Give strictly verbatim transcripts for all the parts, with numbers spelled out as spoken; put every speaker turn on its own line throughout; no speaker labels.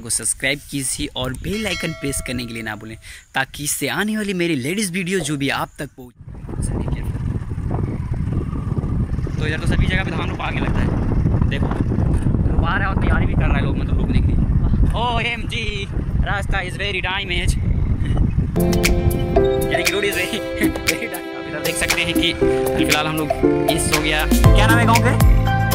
को सब्सक्राइब कीजिए और बेल आइकन प्रेस करने के लिए ना भूलें, ताकि इससे आने वाली मेरी लेटेस्ट वीडियो जो भी आप तक पहुँचे। तो इधर तो सभी जगह पे धान रोपा के लगता है, देखो रोपा रहा है और तैयारी भी कर रहा है लोग, मतलब रोकने के लिए। ओ एम जी, रास्ता इज़ वेरी डैमेज, यानी कि road is very very damage. आप इधर देख सकते हैं कि फिलहाल हम लोग इस हो गया, क्या नाम है गाँव के,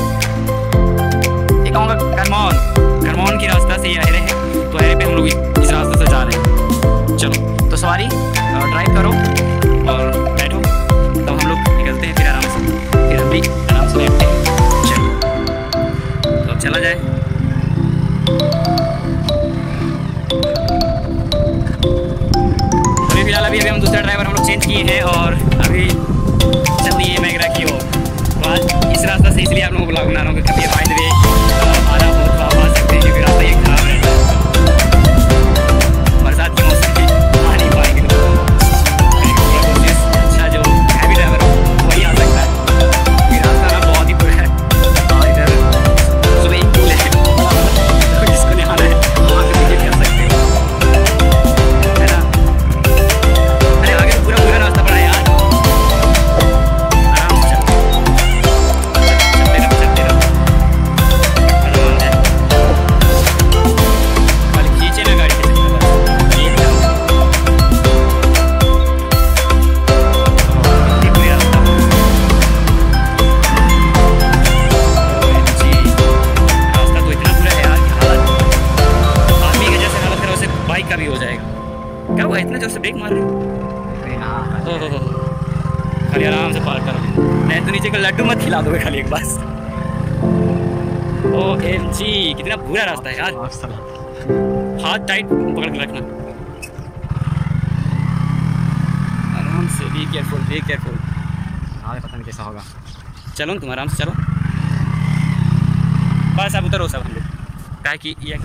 ये गाँव का करमौन, करमौन की रास्ता से ये अहरे है, तो अहरे पे हम लोग इस रास्ते से जा रहे हैं। चलो तो सवारी ड्राइव करो और बैठो, तब हम लोग निकलते हैं फिर आराम से, फिर हम भी आराम से बैठते हैं। चलो तो अब चला जाए। अभी फिलहाल अभी अभी हम दूसरा ड्राइवर हम लोग चेंज किए हैं और अभी चल रही है मैगरा की ओर। तो आज इस रास्ता से इसलिए आप लोगों को ब्लॉग बना रहा हूँ कि कभी बाय द वे आना हो तो आप आ सकते हैं, क्योंकि रास्ता ये खराब रहता है, बरसात के मौसम में आ नहीं पाएंगे लोग। अच्छा जो हैवी ड्राइवर हो वही आ सकता है, ये रास्ता ना बहुत ही बुरा है और इधर सुबह ही पुल है, तो जिसको नहाना है वहाँ पे नीचे जा सकते हो, है ना। अरे आगे तो पूरा पूरा रास्ता पड़ा है यार, आराम से चलते चलते रहो चलते रहो, आराम है, खाली खींचे ना गाड़ी के चक्कर ये भी बाइक का भी हो जाएगा। क्या हुआ इतना जोर से ब्रेक मार रहे हो? ओहो खाली आराम से पार करो, नहीं तो नीचे का लड्डू मत खिला दोगे खाली एक बार। ओ एम जी, कितना बुरा रास्ता है यार, हाथ टाइट पकड़ के रखना, आराम से, बी केयरफुल बी केयरफुल। हाँ पता नहीं कैसा होगा, चलो तुम आराम से चलो, बस आप उतरो सब हम लोग, क्या कि ये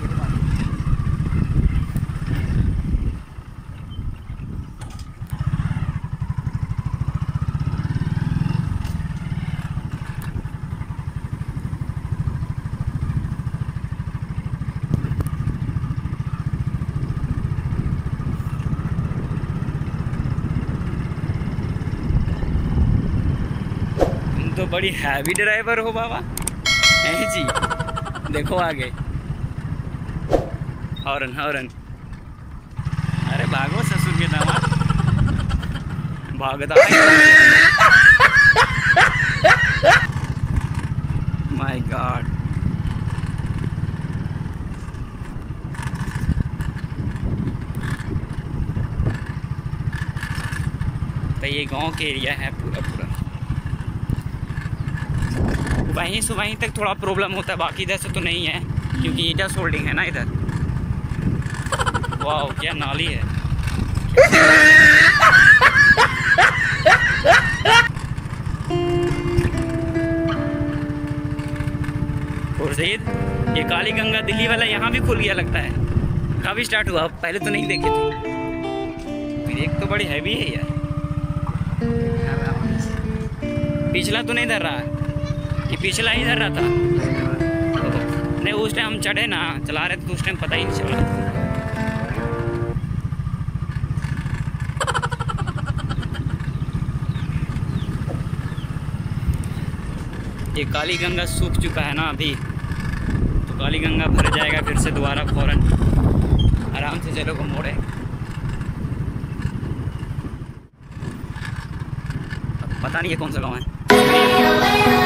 तो बड़ी हैवी ड्राइवर हो बाबा। नहीं जी, देखो आगे हॉर्न हॉर्न, अरे भागो ससुर के दामाद, भागता है। माय गॉड, तो ये गांव के एरिया है पूरा पूरा, वहीं से वहीं तक थोड़ा प्रॉब्लम होता है, बाकी इधर से तो नहीं है क्योंकि ईटा सोल्डिंग है ना इधर। वाह क्या नाली है, खुर्शीद ये काली गंगा दिल्ली वाला यहाँ भी खुल गया लगता है, कब स्टार्ट हुआ, पहले तो नहीं देखे थे। एक तो बड़ी हैवी है यार, पिछला तो नहीं धर रहा कि पिछला ही धर रहा था, नहीं उस टाइम हम चढ़े ना चला रहे थे तो उस टाइम पता ही नहीं चला। ये काली गंगा सूख चुका है ना अभी, तो काली गंगा भर जाएगा फिर से दोबारा फौरन, आराम से चलो को मोड़े। पता नहीं है कौन सा गाँव है।